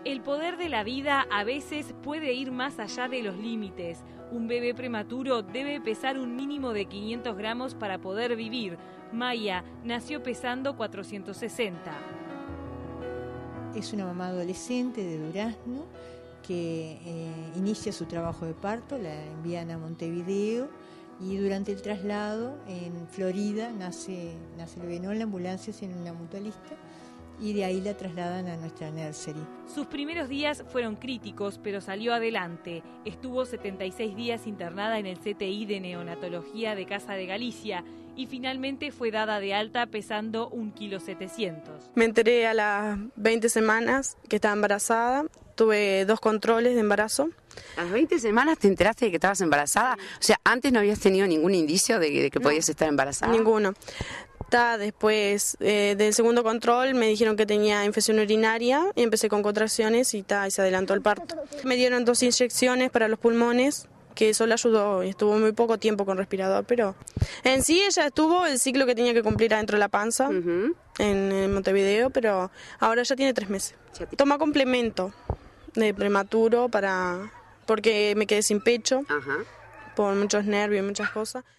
El poder de la vida a veces puede ir más allá de los límites. Un bebé prematuro debe pesar un mínimo de 500 gramos para poder vivir. Maya nació pesando 460. Es una mamá adolescente de Durazno que inicia su trabajo de parto, la envían a Montevideo y durante el traslado en Florida nace el bebé, no en la ambulancia, sino en una mutualista, y de ahí la trasladan a nuestra nursery. Sus primeros días fueron críticos, pero salió adelante. Estuvo 76 días internada en el CTI de neonatología de Casa de Galicia y finalmente fue dada de alta pesando 1,7 kilos. Me enteré a las 20 semanas que estaba embarazada. Tuve 2 controles de embarazo. ¿A las 20 semanas te enteraste de que estabas embarazada? O sea, ¿antes no habías tenido ningún indicio de que podías estar embarazada? Ninguno. Después del segundo control me dijeron que tenía infección urinaria y empecé con contracciones y se adelantó el parto. Me dieron 2 inyecciones para los pulmones, que eso le ayudó y estuvo muy poco tiempo con respirador, pero en sí ella estuvo el ciclo que tenía que cumplir adentro de la panza en Montevideo, pero ahora ya tiene 3 meses. Toma complemento de prematuro porque me quedé sin pecho por muchos nervios y muchas cosas.